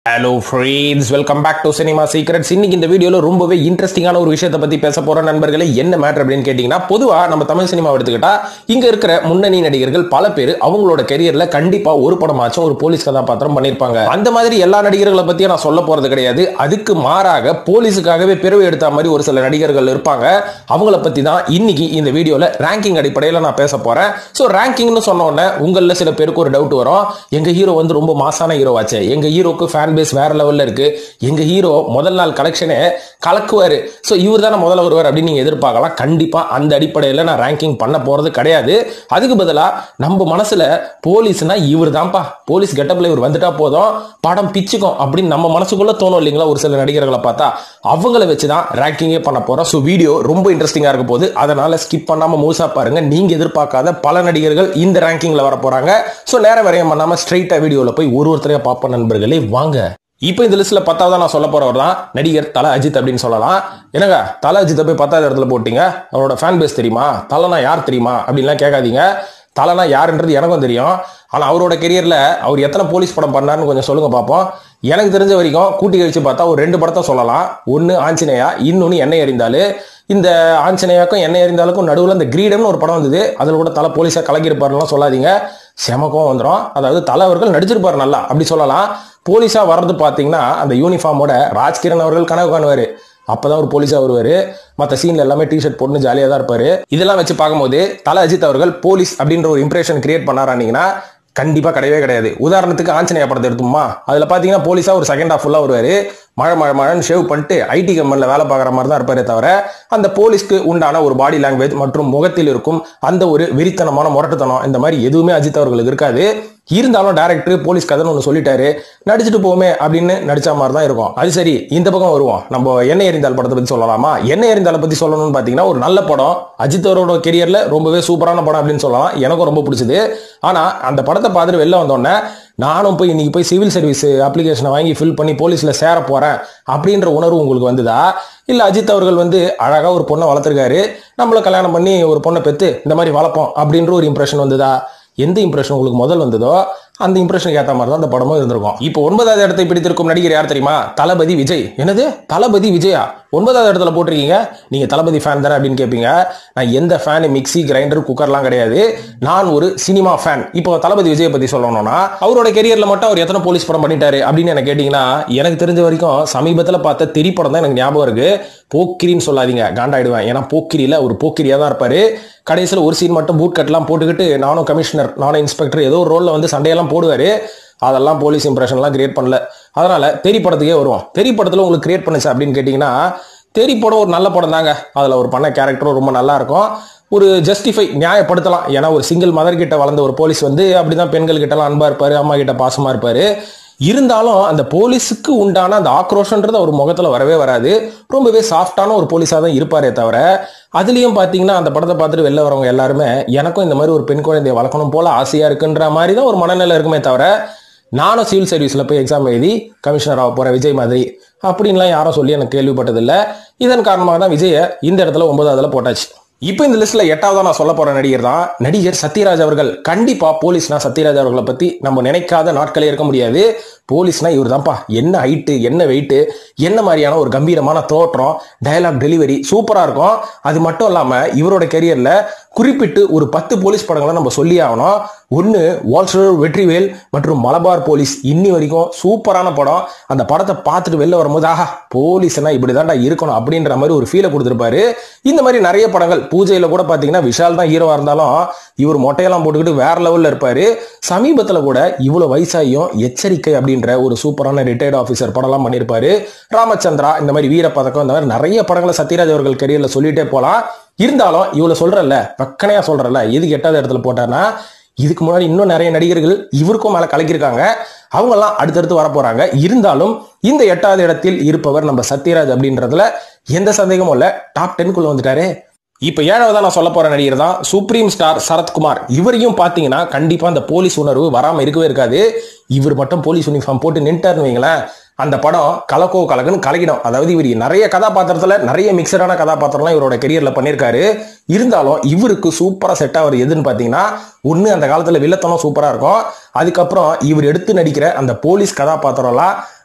Hello friends, welcome back to Cinema SecretZ. இன்னைக்கு இந்த வீடியோல ரொம்பவே இன்ட்ரெஸ்டிங்கான ஒரு விஷயத்தை பத்தி பேச போற நண்பர்களே. என்ன மேட்டர் அப்படின்னு கேட்டீங்கன்னா, பொதுவா நம்ம தமிழ் சினிமா எடுத்துக்கிட்டா இங்க இருக்கிற முன்னணி நடிகர்கள் பல பேர் அவங்களோட கெரியர்ல கண்டிப்பா ஒரு படமாச்சும் ஒரு போலீஸ் கதாபாத்திரம் பண்ணிருப்பாங்க. அந்த மாதிரி எல்லா நடிகர்களை பத்தி நான் சொல்ல போறது கிடையாது. அதுக்கு மாறாக போலீஸுக்காகவே பிறவி எடுத்த மாதிரி ஒரு சில நடிகர்கள் இருப்பாங்க. அவங்கள பத்தி தான் இன்னைக்கு இந்த வீடியோல ரேங்கிங் அடிப்படையில் நான் பேச போறேன். சோ ரேங்கிங்னு சொன்ன உடனே உங்கள சில பேருக்கு ஒரு டவுட் வரும். எங்க ஹீரோ வந்து ரொம்ப மாசான ஹீரோவாச்சே, எங்க ஹீரோக்கு ஃபேன் பேஸ் வேற லெவல்ல இருக்கு, எங்க ஹீரோ முதல் நாள் கலெக்ஷனே கலக்குவாரு, சோ இவர் தானே முதல்ல வருவார் அப்படின்னு நீங்க எதிர்பார்க்கலாம். கண்டிப்பா அந்த அடிப்படையில் நான் ரேங்கிங் பண்ண போறது கிடையாது. அதுக்கு பதிலா நம்ம மனசுல போலீஸ்னா இவர் தான்ப்பா, போலீஸ் கெட்டப்ல இவர் வந்துட்டா போதும் படம் பிச்சுக்கும் அப்படின்னு நம்ம மனசுக்குள்ள தோணும் இல்லைங்களா ஒரு சில நடிகர்களை பார்த்தா. அவங்கள வச்சுதான் ரேங்கிங்கே பண்ண போறோம். சோ வீடியோ ரொம்ப இன்ட்ரெஸ்டிங்கா இருக்க போகுது, அதனால ஸ்கிப் பண்ணாம முழுசா பாருங்க. நீங்க எதிர்பார்க்காத பல நடிகர்கள் இந்த ரேங்கிங்ல வர போறாங்க. சோ நேரம் வரையும் பண்ணாம ஸ்ட்ரைட்டா வீடியோல போய் ஒரு ஒருத்தரையா பார்ப்போம் நண்பர்களே. வாங்க. இப்போ இந்த லிஸ்ட்ல 10வது நான் சொல்ல போறவர் தான் நடிகர் தல அஜித் அப்படின்னு சொல்லலாம். என்னங்க தல அஜித்தை போய் 10வது இடத்துல போட்டீங்க, அவரோட ஃபேன் பேஸ் தெரியுமா, தலைனா யார் தெரியுமா அப்படின்லாம் கேட்காதீங்க. தலைனா யாருன்றது எனக்கும் தெரியும். ஆனா அவரோட கெரியர்ல அவர் எத்தனை போலீஸ் படம் பண்ணாருன்னு கொஞ்சம் சொல்லுங்க பார்ப்போம். எனக்கு தெரிஞ்ச வரைக்கும் கூட்டி கழிச்சு பார்த்தா ஒரு 2 படத்தை சொல்லலாம். ஒன்னு ஆஞ்சநேயா, இன்னொன்னு எண்ணெய் எறிந்தாலு. இந்த ஆஞ்சநேயாக்கும் எண்ணெய் எறிந்தாலுக்கும் நடுவில் இந்த கிரீடம்னு ஒரு படம் வந்தது, அதில் கூட தலை போலீஸா கலக்கிருப்பாருலாம் சொல்லாதீங்க, செமக்கும் வந்துடும். அதாவது தலைவர்கள் நடிச்சிருப்பாரு நல்லா அப்படி சொல்லலாம். போலீஸா வர்றது பாத்தீங்கன்னா அந்த யூனிஃபார்மோட ராஜ்கிரண் அவர்கள் கனவு காணுவாரு, அப்பதான் ஒரு போலீஸா வருவாரு. மற்ற சீன்ல எல்லாமே டிஷர்ட் போட்டு ஜாலியா தான் இருப்பாரு. இதெல்லாம் வச்சு பார்க்கும்போது தல அஜித் அவர்கள் போலீஸ் அப்படின்ற ஒரு இம்ப்ரெஷன் கிரியேட் பண்ணாரானீங்கன்னா கண்டிப்பா கிடையவே கிடையாது. உதாரணத்துக்கு ஆஞ்சநேயா படத்தை எடுத்துமா, அதுல பாத்தீங்கன்னா போலீஸா ஒரு செகண்ட் ஹாஃப் ஃபுல்லா வருவாரு, மழை ஷேவ் பண்ணிட்டு ஐடி கம்பெனில வேலை பார்க்குற மாதிரி தான் இருப்பாரே தவிர அந்த போலீஸ்க்கு உண்டான ஒரு பாடி லாங்குவேஜ் மற்றும் முகத்தில் இருக்கும் அந்த ஒரு வெறித்தனமான முரட்டுத்தனம் இந்த மாதிரி எதுவுமே அஜித் அவர்களுக்கு இருக்காது. இருந்தாலும் டைரக்டர் போலீஸ் கதைன்னு ஒன்று சொல்லிட்டாரு, நடிச்சுட்டு போமே அப்படின்னு நடிச்ச மாதிரி தான் இருக்கும். அது சரி, இந்த பக்கம் வருவோம். நம்ம எண்ணெய் எறிந்தால் படத்தை பத்தி சொல்லலாமா? எண்ணெய் எறிந்தாலை பத்தி சொல்லணும்னு பாத்தீங்கன்னா ஒரு நல்ல படம், அஜித் அவரோட கெரியர்ல ரொம்பவே சூப்பரான படம் அப்படின்னு சொல்லலாம். எனக்கும் ரொம்ப பிடிச்சது. ஆனா அந்த படத்தை பார்த்துட்டு வெளில வந்தோடனே நானும் போய் இன்னைக்கு போய் சிவில் சர்வீஸ் அப்ளிகேஷனை வாங்கி ஃபில் பண்ணி போலீஸ்ல சேர போறேன் அப்படின்ற உணர்வு உங்களுக்கு வந்ததா? இல்ல அஜித் அவர்கள் வந்து அழகா ஒரு பொண்ணை வளர்த்திருக்காரு, நம்மள கல்யாணம் பண்ணி ஒரு பொண்ணை பெத்து இந்த மாதிரி வளர்ப்போம் அப்படின்ற ஒரு இம்ப்ரெஷன் வந்ததா? எந்த இம்ப்ரெஷன் உங்களுக்கு முதல் வந்ததோ அந்த இம்ப்ரெஷனுக்கு ஏற்ற மாதிரி தான் அந்த படமும் இருந்திருக்கும். இப்போ 9வது இடத்தை பிடித்திருக்கும் நடிகர் யார் தெரியுமா? தளபதி விஜய். என்னது தளபதி விஜயா 9வது இடத்துல போட்டிருக்கீங்க? நீங்க தளபதி ஃபேன் தானே அப்படின்னு கேட்பீங்க. நான் எந்த ஃபேன், மிக்சி கிரைண்டர் குக்கர்லாம் கிடையாது, நான் ஒரு சினிமா ஃபேன். இப்போ தளபதி விஜயை பத்தி சொல்லணும்னா அவரோட கெரியர்ல மட்டும் அவர் எத்தனை போலீஸ் படம் பண்ணிட்டாரு அப்படின்னு எனக்கு கேட்டீங்கன்னா, எனக்கு தெரிஞ்ச வரைக்கும் சமீபத்தில் பார்த்த தெரி படம் தான் எனக்கு ஞாபகம் இருக்கு. போக்கிரின்னு சொல்லாதீங்க, காண்டாயிடுவேன். ஏன்னா போக்கிரியில ஒரு போக்கிரியா தான் இருப்பாரு. கடைசியில் ஒரு சீன் மட்டும் பூட் கட்லாம் போட்டுக்கிட்டு நானும் கமிஷனர் நானும் இன்ஸ்பெக்டர் ஏதோ ஒரு ரோல்ல வந்து சண்டையெல்லாம் போடுவாரு. அதெல்லாம் போலீஸ் இம்ப்ரெஷன்லாம் கிரியேட் பண்ணல. அதனால தெரி படத்துக்கே வருவோம். தெரி படத்துல உங்களுக்கு கிரியேட் பண்ணுச்சு அப்படின்னு கேட்டீங்கன்னா, தெரி படம் ஒரு நல்ல படம் தாங்க. அதுல ஒரு பண்ண கேரக்டரும் ரொம்ப நல்லா இருக்கும். ஒரு ஜஸ்டிஃபை நியாயப்படுத்தலாம். ஏன்னா ஒரு சிங்கிள் மதர் கிட்ட வளர்ந்த ஒரு போலீஸ் வந்து அப்படிதான் பெண்கள் கிட்ட எல்லாம் அன்பா இருப்பாரு, அம்மா கிட்ட பாசமா இருப்பாரு. இருந்தாலும் அந்த போலீஸுக்கு உண்டான அந்த ஆக்ரோஷன்றது அவர் முகத்துல வரவே வராது. ரொம்பவே சாஃப்டான ஒரு போலீஸா தான் இருப்பாரே தவிர, அதுலயும் பாத்தீங்கன்னா அந்த படத்தை பார்த்துட்டு வெளில வரவங்க எல்லாருமே எனக்கும் இந்த மாதிரி ஒரு பெண் குழந்தையை வளர்க்கணும் போல ஆசையா இருக்குன்ற மாதிரி தான் ஒரு மனநிலை இருக்குமே தவிர, நானும் சிவில் சர்வீஸ்ல போய் எக்ஸாம் எழுதி கமிஷனர் ஆக போறேன் விஜய் மாதிரி அப்படின்லாம் யாரும் சொல்லி எனக்கு கேள்விப்பட்டதில்லை. இதன் காரணமாக தான் விஜயை இந்த இடத்துல 9வதுல போட்டாச்சு. இப்போ இந்த லிஸ்ட்ல 8வது நான் சொல்ல போற நடிகர் தான் நடிகர் சத்யராஜ் அவர்கள். கண்டிப்பா போலீஸ்னா சத்யராஜ் அவர்களை பத்தி நம்ம நினைக்காத நாட்களே இருக்க முடியாது. போலீஸ்னா இவர் தான்ப்பா. என்ன ஹைட்டு, என்ன வெயிட்டு, என்ன மாதிரியான ஒரு கம்பீரமான தோற்றம், டயலாக் டெலிவரி சூப்பரா இருக்கும். அது மட்டும் இல்லாம இவரோட கெரியர்ல குறிப்பிட்டு ஒரு 10 போலீஸ் படங்களை நம்ம சொல்லி ஆகணும். ஒன்னு வால்சர் வெற்றிவேல் மற்றும் மலபார் போலீஸ். இன்னி வரைக்கும் சூப்பரான படம். அந்த படத்தை பார்த்துட்டு வெளில வரும்போது ஆஹா போலீஸ்னா இப்படிதான்டா இருக்கணும் அப்படின்ற மாதிரி ஒரு ஃபீலை கொடுத்திருப்பாரு. இந்த மாதிரி நிறைய படங்கள், பூஜையில கூட பாத்தீங்கன்னா விஷால் தான் ஹீரோவா இருந்தாலும் இவர் மொட்டையெல்லாம் போட்டுக்கிட்டு வேற லெவல்ல இருப்பாரு. சமீபத்துல கூட இவ்வளவு வயசாயும் எச்சரிக்கை அப்படின்ற ஒரு சூப்பரான ரிட்டையர்ட் ஆபீசர் படம்லாம் பண்ணிருப்பாரு. ராமச்சந்திரா, இந்த மாதிரி வீர பதக்கம், இந்த மாதிரி நிறைய படங்களை சத்யராஜ் அவர்கள் கெரியர்ல சொல்லிட்டே போலாம். இருந்தாலும் இவ்வளவு சொல்றல, பக்கனையா சொல்றல, எதுக்கு 8வது இடத்துல போட்டார்னா இதுக்கு முன்னாடி இன்னும் நிறைய நடிகர்கள் இவருக்கும் மேல கலக்கிருக்காங்க. அவங்க எல்லாம் அடுத்தடுத்து வர போறாங்க. இருந்தாலும் இந்த 8வது இடத்தில் இருப்பவர் நம்ம சத்யராஜ் அப்படின்றதுல எந்த சந்தேகமும் இல்ல. டாப் 10க்குள்ள வந்துட்டாரு. இப்ப 7வதா நான் சொல்ல போற நடிகர் தான் சுப்ரீம் ஸ்டார் சரத்குமார். இவரையும் பாத்தீங்கன்னா கண்டிப்பா அந்த போலீஸ் உணர்வு வராம இருக்கவே இருக்காது. இவர் மட்டும் போலீஸ் யூனிஃபார்ம் போட்டு நின்ட்டாருன்னு வைங்களேன், அந்த படம் கலக்கோ கலக்குன்னு கலக்கிடும். அதாவது இவர் நிறைய கதாபாத்திரத்துல நிறைய மிக்சடான கதாபாத்திரம்லாம் இவரோட கெரியர்ல பண்ணியிருக்காரு. இருந்தாலும் இவருக்கு சூப்பரா செட் ஆகுது எதுன்னு பாத்தீங்கன்னா, ஒண்ணு அந்த காலத்துல வில்லத்தனம் சூப்பரா இருக்கும். அதுக்கப்புறம் இவர் எடுத்து நடிக்கிற அந்த போலீஸ் கதாபாத்திரம்லாம்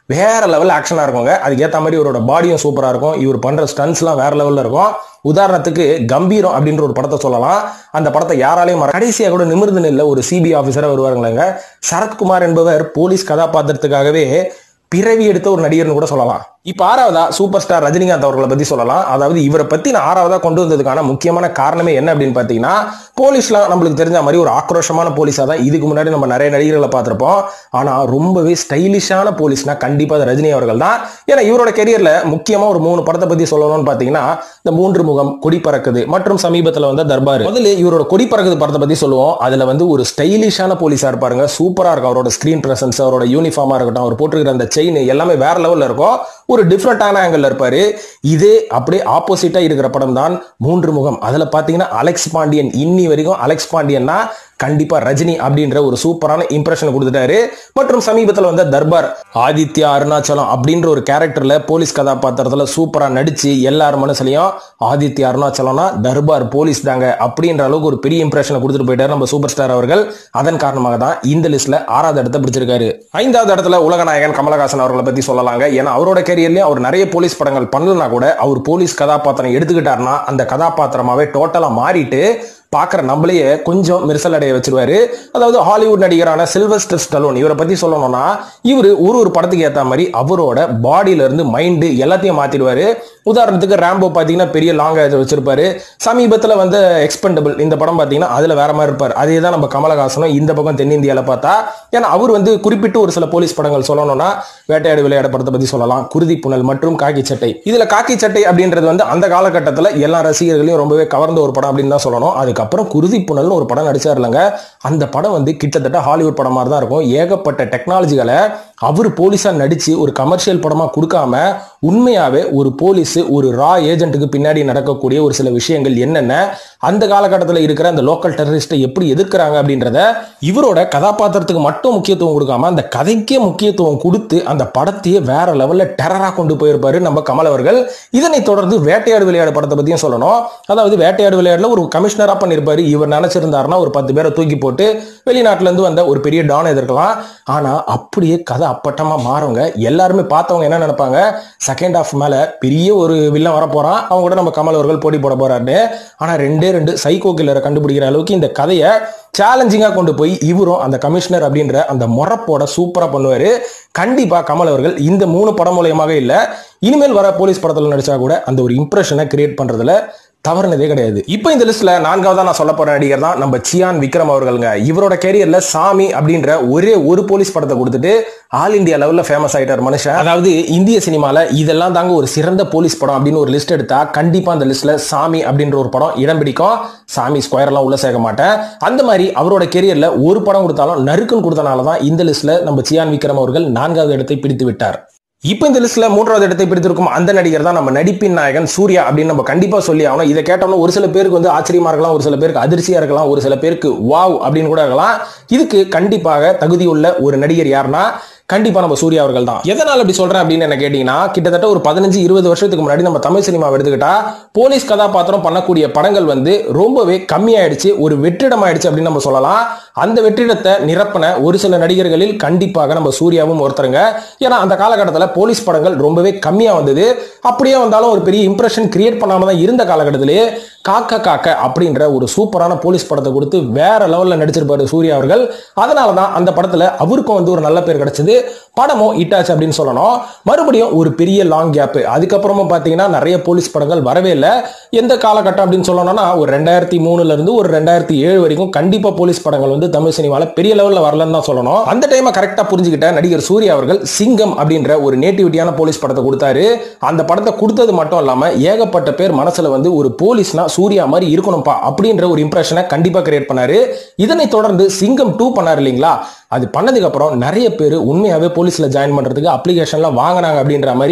வேற லெவல் ஆக்ஷனா இருக்குங்க. அதுக்கு ஏத்த மாதிரி இவரோட பாடியும் சூப்பரா இருக்கும். இவர் பண்ற ஸ்டன்ஸ்லாம் வேற லெவல்ல இருக்கும். உதாரணத்துக்கு கம்பீரம் அப்படின்ற ஒரு படத்தை சொல்லலாம். அந்த படத்தை யாராலையும் கடைசியா கூட நிமிர்ந்து நில்ல ஒரு சிபிஐ ஆபீசரா வருவாருங்களேங்க. சரத்குமார் என்பவர் போலீஸ் கதாபாத்திரத்துக்காகவே பிறவி எடுத்த ஒரு நடிகர்னு கூட சொல்லலாம். இப்ப ஆறாவதா சூப்பர் ஸ்டார் ரஜினிகாந்த் அவர்களை பத்தி சொல்லலாம். அதாவது இவரை பத்தி நான் ஆறாவதா கொண்டு வந்ததுக்கான முக்கியமான காரணமே என்ன அப்படின்னு பாத்தீங்கன்னா, போலீஸ்லாம் நம்மளுக்கு தெரிஞ்ச மாதிரி ஒரு ஆக்ரோஷமான போலீஸா தான் இதுக்கு முன்னாடி நம்ம நிறைய நடிகர்களை பார்த்திருப்போம். ஆனா ரொம்பவே ஸ்டைலிஷான போலீஸ்னா கண்டிப்பா அது ரஜினி அவர்கள் தான். ஏன்னா இவரோட கெரியர்ல முக்கியமா ஒரு 3 படத்தை பத்தி சொல்லணும்னு பாத்தீங்கன்னா, இந்த 3 முகம், கொடி பறக்குது மற்றும் சமீபத்துல வந்த தர்பார். முதல்ல இவரோட கொடி பறக்குது படத்தை பத்தி சொல்லுவோம். அதுல வந்து ஒரு ஸ்டைலிஷான போலீஸா இருப்பாருங்க. சூப்பரா இருக்கும். அவரோட ஸ்கிரீன் பிரசன்ஸ், அவரோட யூனிஃபார்மா இருக்கட்டும், அவர் போட்டிருக்கிற அந்த செயின் எல்லாமே வேற லெவல்ல இருக்கும். ஒரு டிஃபரெண்டான ஆங்கிள் இருப்பாரு. இதே அப்படியே ஆப்போசிட்டா இருக்கிற படம் தான் 3 முகம். அதுல பாத்தீங்கன்னா அலெக்ஸ் பாண்டியன், இன்னி வரைக்கும் அலெக்ஸ் பாண்டியன்னா கண்டிப்பா ரஜினி அப்படின்ற ஒரு சூப்பரான இம்ப்ரெஷன் கொடுத்துட்டாரு. மற்றும் சமீபத்தில் வந்த தர்பார், ஆதித்யா அருணாச்சலம் அப்படின்ற ஒரு கேரக்டர்ல போலீஸ் கதாபாத்திரத்துல சூப்பரா நடிச்சு எல்லார் மனசுலயும் ஆதித்யா அருணாச்சலம்னா தர்பார் போலீஸ் தாங்க அப்படின்ற அளவுக்கு ஒரு பெரிய இம்ப்ரெஷனை கொடுத்துட்டு போயிட்டாரு நம்ம சூப்பர் ஸ்டார் அவர்கள். அதன் காரணமாக தான் இந்த லிஸ்ட்ல 6வது இடத்தை பிடிச்சிருக்காரு. 5வது இடத்துல உலகநாயகன் கமலஹாசன் அவர்களை பத்தி சொல்லலாங்க. ஏன்னா அவரோட கேரியர்லயும் அவர் நிறைய போலீஸ் படங்கள் பண்ணலனா கூட அவர் போலீஸ் கதாபாத்திரம் எடுத்துக்கிட்டாருன்னா அந்த கதாபாத்திரமாவே டோட்டலா மாறிட்டு பாக்குற நம்மளையே கொஞ்சம் மிரசல் அடைய வச்சிருவாரு. அதாவது ஹாலிவுட் நடிகரான சில்வஸ்டர் ஸ்டலோன், இவரை பத்தி சொல்லணும்னா இவரு ஒரு படத்துக்கு ஏத்த மாதிரி அவரோட பாடியில இருந்து மைண்ட் எல்லாத்தையும் மாத்திடுவாரு. உதாரணத்துக்கு ராம்போ பாத்தீங்கன்னா பெரிய லாங் வச்சிருப்பாரு. சமீபத்துல வந்து எக்ஸ்பெண்டபிள் இந்த படம் பாத்தீங்கன்னா அதுல வேற மாதிரி இருப்பாரு. அதே தான் நம்ம கமலஹாசனும் இந்த பக்கம் தென்னிந்தியால பார்த்தா. ஏன்னா அவர் வந்து குறிப்பிட்டு ஒரு சில போலீஸ் படங்கள் சொல்லணும்னா வேட்டையாடு விளையாட படத்தை பத்தி சொல்லலாம், குருதி புனல் மற்றும் காக்கி சட்டை. இதுல காக்கி சட்டை அப்படின்றது வந்து அந்த காலகட்டத்தில் எல்லா ரசிகர்களையும் ரொம்பவே கவர்ந்த ஒரு படம் அப்படின்னு தான் சொல்லணும். அதுக்கப்புறம் குருதி புனல்னு ஒரு படம் நடிச்சார் இல்லைங்க. அந்த படம் வந்து கிட்டத்தட்ட ஹாலிவுட் படம் மாதிரி தான் இருக்கும். ஏகப்பட்ட டெக்னாலஜிகளை அவர் போலீஸா நடிச்சு ஒரு கமர்ஷியல் படமா கொடுக்காம உண்மையாவே ஒரு போலீஸ் ஒரு ரா ஏஜென்ட்டுக்கு பின்னாடி நடக்கக்கூடிய ஒரு சில விஷயங்கள் என்னென்ன, அந்த காலகட்டத்தில் இருக்கிற அந்த லோக்கல் டெரரிஸ்டை எப்படி எதிர்க்கிறாங்க அப்படின்றத இவரோட கதாபாத்திரத்துக்கு மட்டும் முக்கியத்துவம் கொடுக்காம அந்த கதைக்கே முக்கியத்துவம் கொடுத்து அந்த படத்தையே வேற லெவல்ல டெரரா கொண்டு போயிருப்பாரு நம்ம கமல் அவர்கள். இதனை தொடர்ந்து வேட்டையாடு விளையாடு படத்தை பத்தியும் சொல்லணும். அதாவது வேட்டையாடு விளையாடுல ஒரு கமிஷனரா பண்ணிருப்பாரு. இவர் நினைச்சிருந்தாருன்னா ஒரு 10 பேரை தூக்கி போட்டு வெளிநாட்டுல இருந்து வந்த ஒரு பெரிய டான் எதிர்க்கலாம். ஆனா அப்படியே கதை அப்பட்டமா மாறுங்க. எல்லாருமே பார்த்தவங்க என்ன நினைப்பாங்க, செகண்ட் ஹாஃப் மேல பெரிய ஒரு வில்லன் வர போறான், அவங்க கூட நம்ம கமல் அவர்கள் போட்டி போட போறாரு. ஆனா 2 சைக்கோ கில்லரை கண்டுபிடிக்கிற அளவுக்கு இந்த கதையை சேலஞ்சிங்கா கொண்டு போய் இவரும் அந்த கமிஷனர் அப்படின்ற அந்த முறப்போட சூப்பரா பண்ணுவாரு. கண்டிப்பா கமல் அவர்கள் இந்த 3 படம் மூலயமாக இல்ல, இனிமேல் வர போலீஸ் படத்துல நடிச்சா கூட அந்த ஒரு இம்ப்ரெஷனை கிரியேட் பண்றதுல தவறுனதே கிடையாது. இப்போ இந்த லிஸ்ட்ல 4வதா நான் சொல்ல போற நடிகர் தான் நம்ம சியான் விக்ரம் அவர்களுங்க. இவரோட கேரியர்ல சாமி அப்படின்ற ஒரே ஒரு போலீஸ் படத்தை கொடுத்துட்டு ஆல் இந்தியா லெவல்ல ஃபேமஸ் ஆயிட்டார் மனுஷன். அதாவது இந்திய சினிமால இதெல்லாம் தாங்க ஒரு சிறந்த போலீஸ் படம் அப்படின்னு ஒரு லிஸ்ட் எடுத்தா கண்டிப்பா அந்த லிஸ்ட்ல சாமி அப்படின்ற ஒரு படம் இடம் பிடிக்கும். சாமி ஸ்கொயர் எல்லாம் உள்ள சேர்க்க மாட்டேன். அந்த மாதிரி அவரோட கேரியர்ல ஒரு படம் கொடுத்தாலும் நறுக்குன்னு கொடுத்தனால தான் இந்த லிஸ்ட்ல நம்ம சியான் விக்ரம் அவர்கள் 4வது இடத்தை பிடித்து விட்டார். இப்போ இந்த லிஸ்ட்ல 3வது இடத்தை பிடித்திருக்கும் அந்த நடிகர் தான் நம்ம நடிப்பின் நாயகன் சூர்யா அப்படின்னு நம்ம கண்டிப்பா சொல்லி ஆகணும். இதை கேட்டோம்னா ஒரு சில பேருக்கு வந்து ஆச்சரியமா இருக்கலாம், ஒரு சில பேருக்கு அதிர்ச்சியா இருக்கலாம், ஒரு சில பேருக்கு வாவ் அப்படின்னு கூட இருக்கலாம். இதுக்கு கண்டிப்பாக தகுதியுள்ள ஒரு நடிகர் யாருன்னா கண்டிப்பா நம்ம சூர்யா அவர்கள் தான். எதனால அப்படி சொல்றேன் அப்படின்னு என்ன கேட்டீங்கன்னா, கிட்டத்தட்ட ஒரு 15-20 வருஷத்துக்கு முன்னாடி நம்ம தமிழ் சினிமாவை எடுத்துக்கிட்டா போலீஸ் கதாபாத்திரம் பண்ணக்கூடிய படங்கள் வந்து ரொம்பவே கம்மியாயிடுச்சு, ஒரு வெற்றிடம் ஆயிடுச்சு அப்படின்னு நம்ம சொல்லலாம். அந்த வெற்றிடத்தை நிரப்பின ஒரு சில நடிகர்களில் கண்டிப்பாக நம்ம சூர்யாவும் ஒருத்தருங்க. ஏன்னா அந்த காலகட்டத்தில் போலீஸ் படங்கள் ரொம்பவே கம்மியா வந்தது. அப்படியே வந்தாலும் ஒரு பெரிய இம்ப்ரெஷன் கிரியேட் பண்ணாம தான் இருந்த காலகட்டத்திலேயே காக்க காக்க அப்படின்ற ஒரு சூப்பரான போலீஸ் படத்தை கொடுத்து வேற லெவல்ல நடிச்சிருப்பாரு சூர்யா அவர்கள். அதனாலதான் அந்த படத்துல அவருக்கும் வந்து ஒரு நல்ல பேர் கிடைச்சது, படமும் இட்டாச்சு அப்படின்னு சொல்லணும். மறுபடியும் ஒரு பெரிய லாங் கேப், அதுக்கப்புறமும் பாத்தீங்கன்னா நிறைய போலீஸ் படங்கள் வரவே இல்லை. எந்த காலகட்டம் அப்படின்னு சொல்லணும்னா ஒரு 2003ல இருந்து ஒரு 2007 வரைக்கும் கண்டிப்பா போலீஸ் படங்கள் வந்து தமிழ் சினிமால பெரிய லெவல்ல வரலன்னு தான் சொல்லணும். அந்த டைமை கரெக்டா புரிஞ்சுக்கிட்ட நடிகர் சூர்யா அவர்கள் சிங்கம் அப்படின்ற ஒரு நேட்டிவிட்டியான போலீஸ் படத்தை கொடுத்தாரு. அந்த படத்தை கொடுத்தது மட்டும் இல்லாம ஏகப்பட்ட பேர் மனசுல வந்து ஒரு போலீஸ்னா சூர்யா மாதிரி இருக்கணும்பா அப்படின்ற ஒரு இம்ப்ரெஷனை கண்டிப்பா கிரியேட் பண்ணாரு. இதனை தொடர்ந்து சிங்கம் 2 பண்ணாரு இல்லைங்களா. அது பண்ணதுக்கு அப்புறம் நிறைய பேர் உண்மையாவே போலீஸ்ல ஜாயின் பண்றதுக்கு அப்ளிகேஷன்லாம் வாங்கினாங்க அப்படின்ற மாதிரி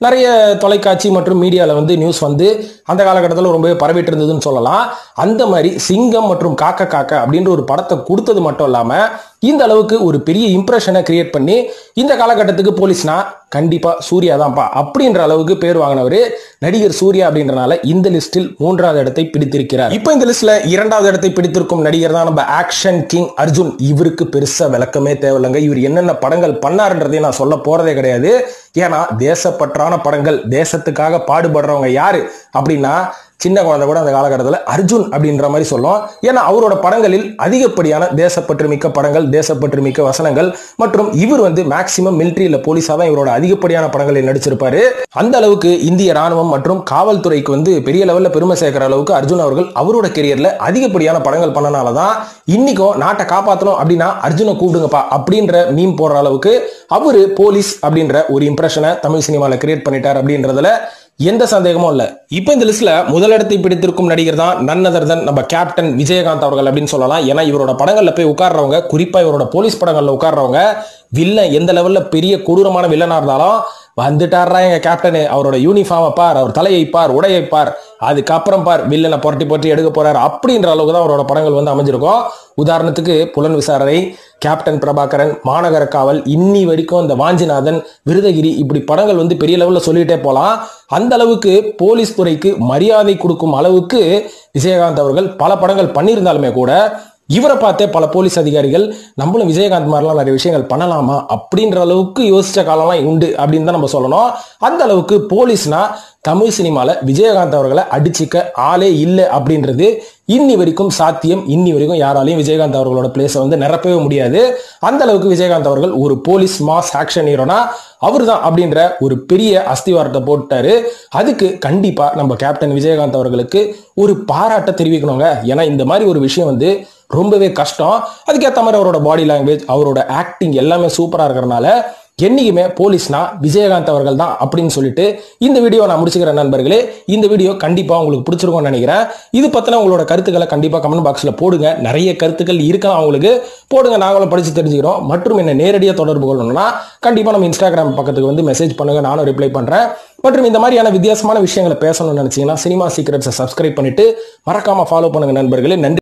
நிறைய தொலைக்காட்சி மற்றும் மீடியால வந்து நியூஸ் வந்து அந்த காலகட்டத்தில் ரொம்பவே பரவிட்டு இருந்ததுன்னு சொல்லலாம். அந்த மாதிரி சிங்கம் மற்றும் காக்க காக்க அப்படின்ற ஒரு படத்தை கொடுத்தது மட்டும் இல்லாம இந்த அளவுக்கு ஒரு பெரிய இம்ப்ரெஷனை கிரியேட் பண்ணி இந்த காலகட்டத்துக்கு போலீஸ்னா கண்டிப்பா சூர்யா தான்ப்பா அப்படின்ற அளவுக்கு பேர் வாங்கினவர் நடிகர் சூர்யா அப்படின்றனால இந்த லிஸ்டில் 3வது இடத்தை பிடித்திருக்கிறார். இப்போ இந்த லிஸ்ட்ல 2வது இடத்தை பிடித்திருக்கும் நடிகர் தான் நம்ம ஆக்ஷன் கிங் அர்ஜுன். இவருக்கு பெருசா விளக்கமே தேவையில்லைங்க. இவர் என்னென்ன படங்கள் பண்ணாருன்றதையும் நான் சொல்ல போறதே கிடையாது. ஏன்னா தேசப்பற்றான படங்கள், தேசத்துக்காக பாடுபடுறவங்க யாரு அப்படின்னா சின்ன குழந்தை கூட அந்த காலகட்டத்தில் அர்ஜுன் அப்படின்ற மாதிரி சொல்லும். ஏன்னா அவரோட படங்களில் அதிகப்படியான தேசப்பற்று மிக்க படங்கள், தேசப்பற்று மிக்க வசனங்கள் மற்றும் இவர் வந்து மேக்சிமம் மிலிட்டரியில போலீஸா தான் இவரோட அதிகப்படியான படங்களில் நடிச்சிருப்பாரு. அந்த அளவுக்கு இந்திய ராணுவம் மற்றும் காவல்துறைக்கு வந்து பெரிய லெவல்ல பெருமை சேர்க்கிற அளவுக்கு அர்ஜுன் அவர்கள் அவரோட கெரியர்ல அதிகப்படியான படங்கள் பண்ணனாலதான் இன்னைக்கும் நாட்டை காப்பாற்றணும் அப்படின்னா அர்ஜுனை கூப்பிடுங்கப்பா அப்படின்ற மீம் போடுற அளவுக்கு அவரு போலீஸ் அப்படின்ற ஒரு இம்ப்ரெஷனை தமிழ் சினிமாவில் கிரியேட் பண்ணிட்டார் அப்படின்றதுல எந்த சந்தேகமும் இல்ல. இப்ப இந்த லிஸ்ட்ல முதலிடத்தை பிடித்திருக்கும் நடிகர் தான் நன் அதர் தென் நம்ம கேப்டன் விஜயகாந்த் அவர்கள் அப்படின்னு சொல்லலாம். ஏன்னா இவரோட படங்கள்ல போய் உட்கார்றவங்க, குறிப்பா இவரோட போலீஸ் படங்கள்ல உட்கார்றவங்க வில்லன் எந்த லெவல்ல பெரிய கொடூரமான வில்லனா இருந்தாலும் வந்துட்டாரா எங்க கேப்டன், அவரோட யூனிஃபார்மை பார், அவர் தலையை பார், உடையை பார், அதுக்கப்புறம் பார் வில்லனை புரட்டி புரட்டி எடுக்க போறாரு அப்படின்ற அளவுக்கு தான் அவரோட படங்கள் வந்து அமைஞ்சிருக்கும். உதாரணத்துக்கு புலன் விசாரணை, கேப்டன் பிரபாகரன், மாநகர காவல், இன்னி வரைக்கும் இந்த வாஞ்சிநாதன், விருதகிரி, இப்படி படங்கள் வந்து பெரிய லெவல்ல சொல்லிட்டே போலாம். அந்த அளவுக்கு போலீஸ் துறைக்கு மரியாதை கொடுக்கும் அளவுக்கு விஜயகாந்த் அவர்கள் பல படங்கள் பண்ணியிருந்தாலுமே கூட இவரை பார்த்தே பல போலீஸ் அதிகாரிகள் நம்மளும் விஜயகாந்த் மாதிரிலாம் நிறைய விஷயங்கள் பண்ணலாமா அப்படின்ற அளவுக்கு யோசிச்ச காலம்லாம் உண்டு அப்படின்னு தான் நம்ம சொல்லணும். அந்த அளவுக்கு போலீஸ்னா தமிழ் சினிமால விஜயகாந்த் அவர்களை அடிச்சுக்க ஆளே இல்லை அப்படின்றது இன்னி வரைக்கும் சாத்தியம். இன்னி வரைக்கும் யாராலையும் விஜயகாந்த் அவர்களோட பிளேஸை வந்து நிரப்பவே முடியாது. அந்த அளவுக்கு விஜயகாந்த் அவர்கள் ஒரு போலீஸ் மாஸ் ஆக்ஷன் ஹீரோனா அவர் தான் அப்படின்ற ஒரு பெரிய அஸ்திவாரத்தை போட்டாரு. அதுக்கு கண்டிப்பா நம்ம கேப்டன் விஜயகாந்த் அவர்களுக்கு ஒரு பாராட்ட தெரிவிக்கணுங்க. ஏன்னா இந்த மாதிரி ஒரு விஷயம் வந்து ரொம்பவே கஷ்டம். அதுக்கேற்ற மாதிரி அவரோட பாடி லாங்குவேஜ், அவரோட ஆக்டிங் எல்லாமே சூப்பரா இருக்கிறனால என்னைக்குமே போலீஸ்னா விஜயகாந்த் அவர்கள் தான் அப்படின்னு சொல்லிட்டு இந்த வீடியோ நான் முடிச்சுக்கிறேன் நண்பர்களே. இந்த வீடியோ கண்டிப்பா உங்களுக்கு பிடிச்சிருக்கும்னு நினைக்கிறேன். இது பத்தின உங்களோட கருத்துக்களை கண்டிப்பா கமெண்ட் பாக்ஸ்ல போடுங்க. நிறைய கருத்துக்கள் இருக்கலாம் உங்களுக்கு, போடுங்க, நாங்களும் படிச்சு தெரிஞ்சுக்கிறோம். மற்றும் என்ன நேரடியாக தொடர்பு கொள்ளணும்னா கண்டிப்பா நம்ம இன்ஸ்டாகிராம் பக்கத்துக்கு வந்து மெசேஜ் பண்ணுங்க, நானும் ரிப்ளை பண்றேன். மற்றும் இந்த மாதிரியான வித்தியாசமான விஷயங்களை பேசணும்னு நினைச்சீங்கன்னா சினிமா சீக்ரெட்ஸை சப்ஸ்கிரைப் பண்ணிட்டு மறக்காம ஃபாலோ பண்ணுங்க நண்பர்களே. நன்றி.